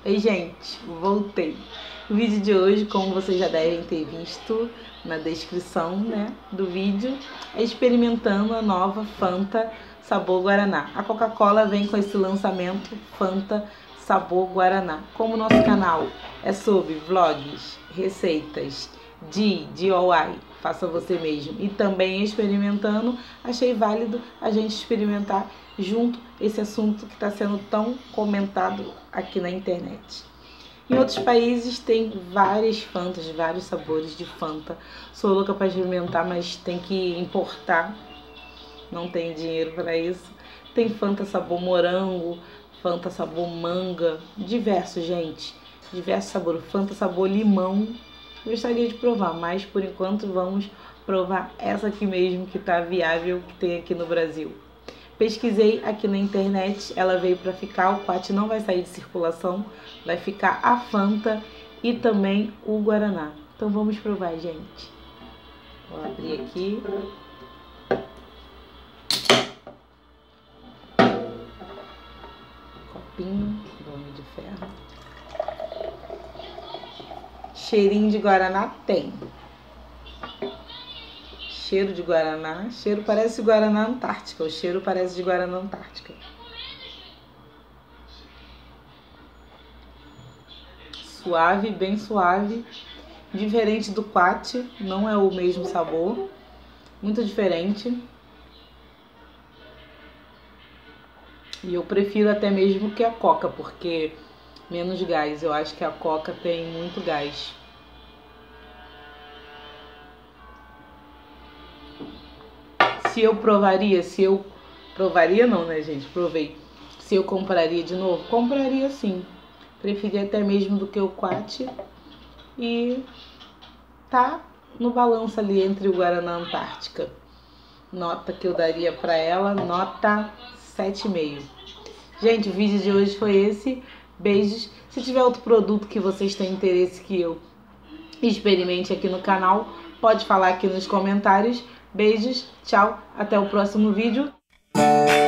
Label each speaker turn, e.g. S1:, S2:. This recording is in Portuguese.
S1: Oi gente, voltei. O vídeo de hoje, como vocês já devem ter visto na descrição, do vídeo, é experimentando a nova Fanta Sabor Guaraná. A Coca-Cola vem com esse lançamento Fanta Sabor Guaraná. Como o nosso canal é sobre vlogs, receitas, DIY, faça você mesmo, e também experimentando, achei válido a gente experimentar junto esse assunto que está sendo tão comentado aqui na internet. Em outros países tem várias Fantas, vários sabores de Fanta. Sou louca para experimentar, mas tem que importar, não tenho dinheiro para isso. Tem Fanta sabor morango, Fanta sabor manga, diversos, gente, diversos sabores. Fanta sabor limão. Gostaria de provar, mas por enquanto vamos provar essa aqui mesmo, que tá viável, que tem aqui no Brasil. Pesquisei aqui na internet, ela veio para ficar, o Quat não vai sair de circulação, vai ficar a Fanta e também o Guaraná. Então vamos provar, gente. Vou abrir aqui. Copinho, Homem de Ferro. Cheirinho de Guaraná tem. Cheiro de Guaraná. Cheiro parece de Guaraná Antártica. O cheiro parece de Guaraná Antártica. Suave, bem suave. Diferente do Quat. Não é o mesmo sabor. Muito diferente. E eu prefiro até mesmo que a Coca, porque menos gás. Eu acho que a Coca tem muito gás. Se eu provaria não, né, gente? Provei. Se eu compraria de novo? Compraria sim. Preferi até mesmo do que o Quat. E tá no balanço ali entre o Guaraná Antártica. Nota que eu daria pra ela, nota 7,5. Gente, o vídeo de hoje foi esse. Beijos. Se tiver outro produto que vocês têm interesse que eu experimente aqui no canal, pode falar aqui nos comentários. Beijos, tchau, até o próximo vídeo.